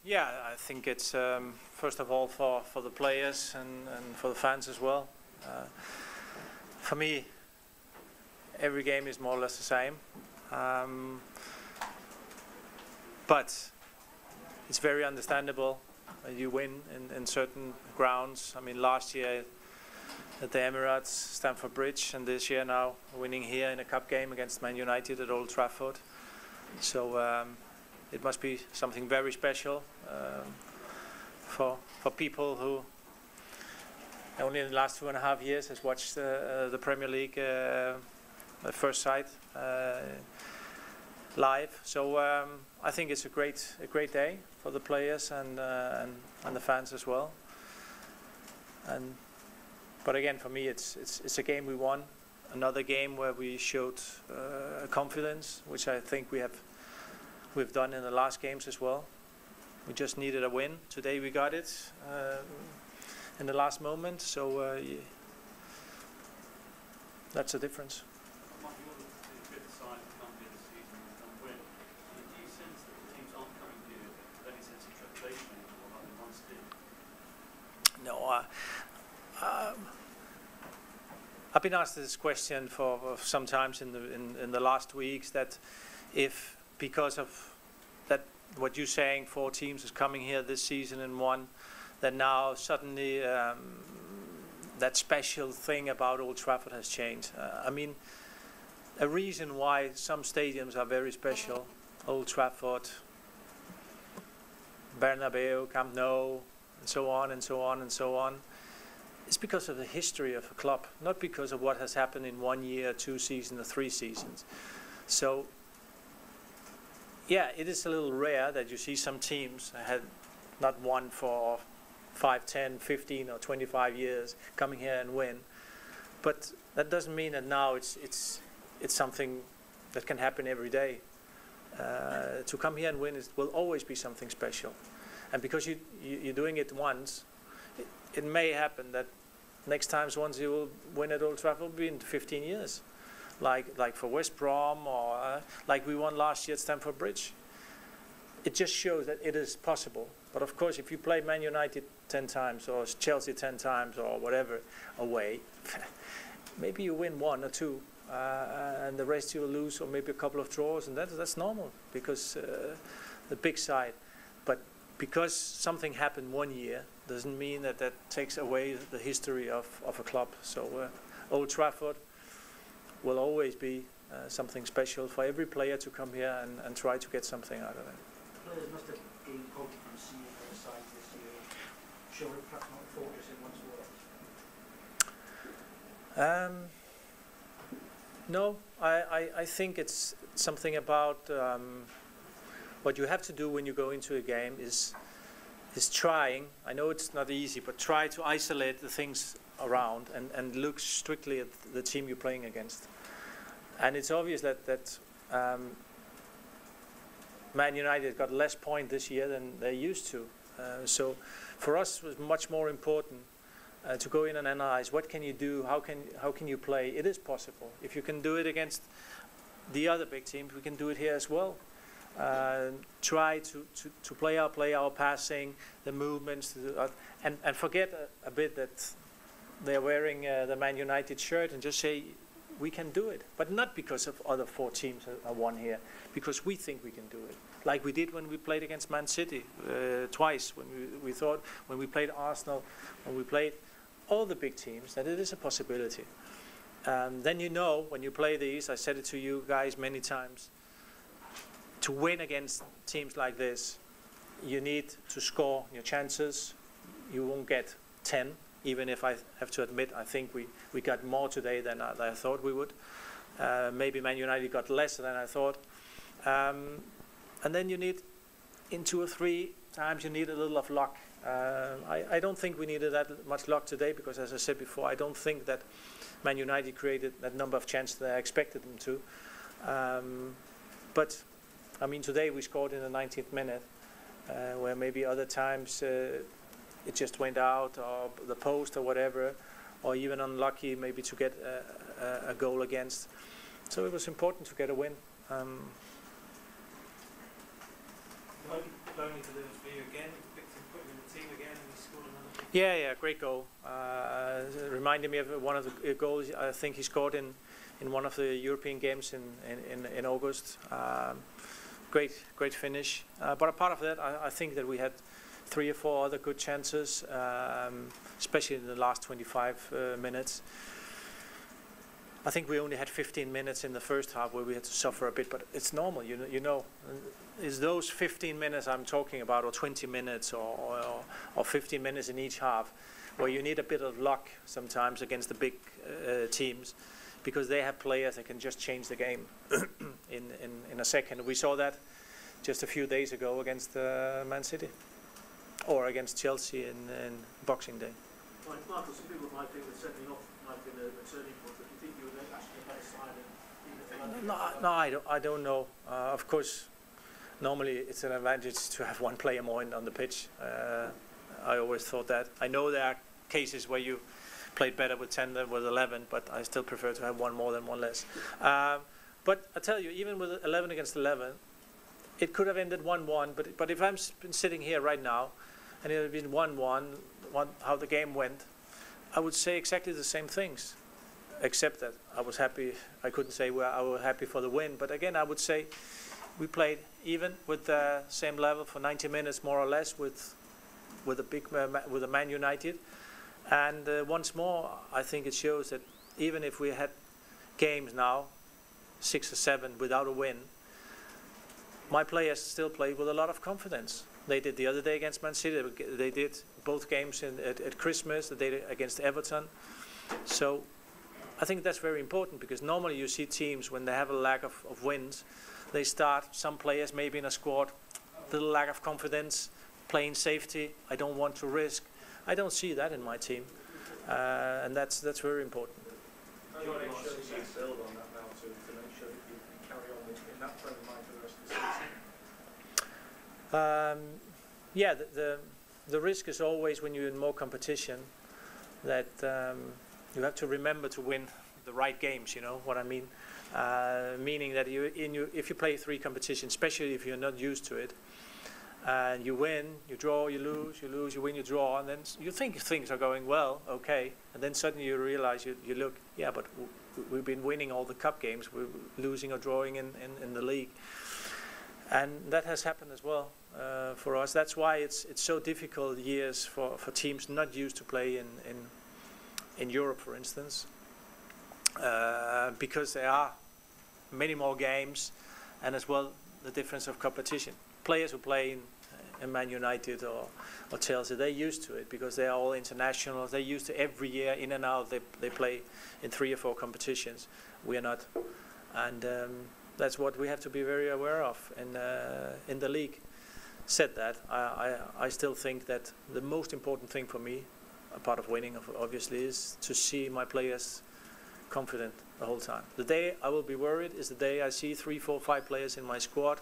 Yeah, I think it's first of all for the players and for the fans as well. For me, every game is more or less the same, but it's very understandable. You win in certain grounds. I mean, last year at the Emirates, Stamford Bridge, and this year now winning here in a cup game against Man United at Old Trafford. So it must be something very special for people who only in the last 2.5 years has watched the Premier League at first sight live. So I think it's a great day for the players and the fans as well. But again, for me, it's a game we won. Another game where we showed confidence, which I think we've done in the last games as well. We just needed a win. Today we got it in the last moment. So that's the difference. No, I've been asked this question for sometimes in the last weeks, that if because of that what you're saying, 4 teams is coming here this season and won, that now suddenly that special thing about Old Trafford has changed. I mean, a reason why some stadiums are very special, Old Trafford, Bernabeu, Camp Nou, and so on and so on and so on, it's because of the history of a club, not because of what has happened in 1 year, 2 seasons, or 3 seasons. So, yeah, it is a little rare that you see some teams that had not won for 5, 10, 15, or 25 years coming here and win. But that doesn't mean that now it's something that can happen every day. To come here and win will always be something special. And because you're doing it once, it may happen that next time Swansea will win at Old Trafford will be in 15 years. Like for West Brom, or like we won last year at Stamford Bridge. It just shows that it is possible. But of course, if you play Man United 10 times, or Chelsea 10 times, or whatever away, maybe you win 1 or 2, and the rest you will lose, or maybe a couple of draws, and that's normal, because the big side. But because something happened 1 year doesn't mean that takes away the history of a club. So Old Trafford will always be something special for every player to come here and try to get something out of it. Players must have gained confidence in the side this year, showing perhaps not focus in once more. No, I think it's something about what you have to do when you go into a game is trying. I know it's not easy, but try to isolate the things around and look strictly at the team you're playing against. And it's obvious that Man United got less points this year than they used to. So for us it was much more important to go in and analyze what can you do, how can you play. It is possible. If you can do it against the other big teams, we can do it here as well. Try to play our passing, the movements, and forget a bit that they're wearing the Man United shirt, and just say we can do it. But not because of other 4 teams are won here, because we think we can do it. Like we did when we played against Man City twice, when we thought, when we played Arsenal, when we played all the big teams, that it is a possibility. Then you know, when you play these, I said it to you guys many times, to win against teams like this, you need to score your chances. You won't get 10, even if I have to admit, I think we got more today than I thought we would. Maybe Man United got less than I thought. And then you need, in 2 or 3 times, you need a little of luck. I don't think we needed that much luck today, because as I said before, I don't think that Man United created that number of chances that I expected them to. But I mean, today we scored in the 19th minute, where maybe other times it just went out, or the post, or whatever, or even unlucky maybe to get a goal against. So it was important to get a win. lonely to lose for you again. You picked him, put him in the team again, and he scored another. Yeah, great goal. Reminded me of one of the goals I think he scored in one of the European games in August. Great finish. But apart of that, I think that we had 3 or 4 other good chances, especially in the last 25 minutes. I think we only had 15 minutes in the first half where we had to suffer a bit, but it's normal, you know. It's those 15 minutes I'm talking about, or 20 minutes, or 15 minutes in each half, where you need a bit of luck sometimes against the big teams, because they have players that can just change the game in a second. We saw that just a few days ago against Man City, or against Chelsea in Boxing Day. Michael, some people might think that setting off might be the turning point, but do you think you were actually a better side? No, I don't know. Of course, normally it's an advantage to have one player more on the pitch. I always thought that. I know there are cases where you played better with 10 than with 11, but I still prefer to have one more than one less. But I tell you, even with 11 against 11, it could have ended 1-1. But if I'm sitting here right now, and it had been 1-1, how the game went, I would say exactly the same things, except that I was happy. I couldn't say I was happy for the win, but again, I would say we played even with the same level for 90 minutes, more or less, with a Man United. And once more, I think it shows that even if we had games now, 6 or 7 without a win, my players still play with a lot of confidence. They did the other day against Man City. They did both games at Christmas. They did against Everton. So I think that's very important, because normally you see teams when they have a lack of wins, they start, some players maybe in a squad, little lack of confidence, playing safety. I don't want to risk. I don't see that in my team, and that's very important. How do you make sure that you build on that now to make sure that you carry on in that frame of mind for the rest of the season? Yeah, the risk is always when you're in more competition that you have to remember to win the right games. You know what I mean? Meaning that if you play 3 competitions, especially if you're not used to it, and you win, you draw, you lose, you win, you draw, and then you think things are going well, okay, and then suddenly you realize you look, yeah, but we've been winning all the cup games, we're losing or drawing in the league, and that has happened as well for us. That's why it's so difficult years for teams not used to play in Europe, for instance, because there are many more games, and as well the difference of competition. Players who play in Man United or Chelsea, they're used to it because they are all internationals. They're used to every year in and out. They play in 3 or 4 competitions. We are not, and that's what we have to be very aware of in the league. Said that, I still think that the most important thing for me, a part of winning, obviously, is to see my players confident the whole time. The day I will be worried is the day I see 3, 4, 5 players in my squad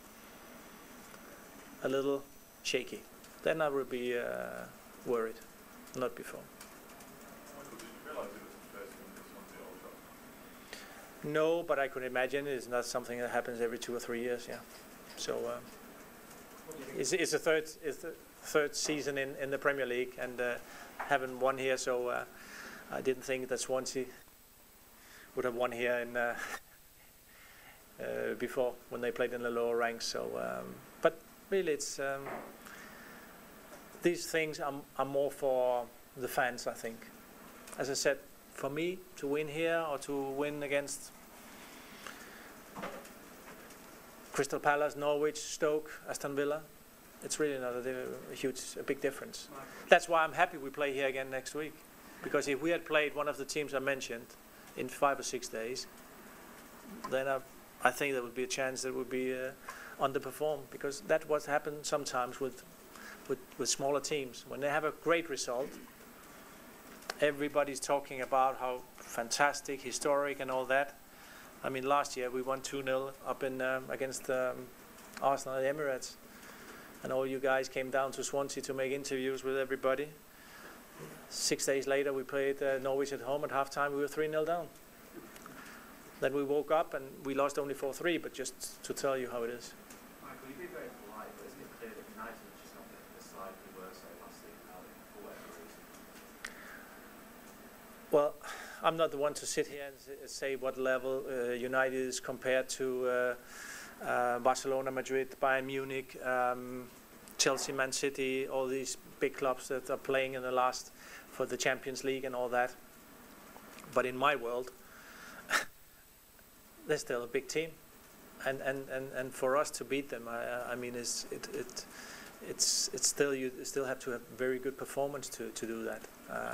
a little shaky. Then I will be worried, not before. Michael, did you realise it was the first game this Swansea Old Trafford? No, but I could imagine it's not something that happens every 2 or 3 years. Yeah, so it's the third season in the Premier League, and haven't won here. So I didn't think that Swansea would have won here in before when they played in the lower ranks. So, but really, it's these things are more for the fans, I think. As I said, for me to win here or to win against Crystal Palace, Norwich, Stoke, Aston Villa, it's really not a big difference. That's why I'm happy we play here again next week, because if we had played one of the teams I mentioned in 5 or 6 days, then I think there would be a chance that would be underperform, because that's what happens sometimes with smaller teams. When they have a great result, everybody's talking about how fantastic, historic and all that. I mean, last year we won 2-0 up in against Arsenal at Emirates, and all you guys came down to Swansea to make interviews with everybody. 6 days later we played Norwich at home. At half-time we were 3-0 down. Then we woke up and we lost only 4-3, but just to tell you how it is. Michael, you've been very polite, but isn't it clear that Well, I'm not the one to sit here and say what level United is compared to Barcelona, Madrid, Bayern Munich, Chelsea, Man City, all these big clubs that are playing in the last for the Champions League and all that. But in my world, they're still a big team, and for us to beat them, I mean, it's still, you still have to have very good performance to do that.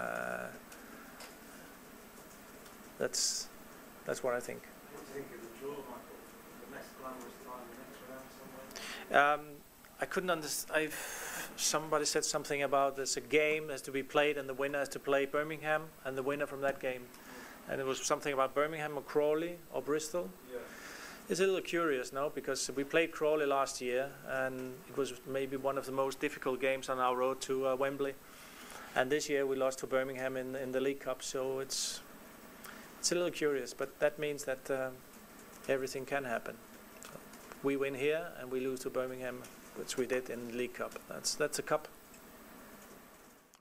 That's what I think. What do you think of the draw, Michael? The less glamorous time, the next round somewhere? I couldn't understand. Somebody said something about there's a game that has to be played and the winner has to play Birmingham and the winner from that game. And it was something about Birmingham or Crawley or Bristol. Yeah. It's a little curious, no? Because we played Crawley last year and it was maybe one of the most difficult games on our road to Wembley. And this year we lost to Birmingham in the League Cup. So it's a little curious, but that means that everything can happen. So we win here and we lose to Birmingham, which we did in the League Cup. That's a cup.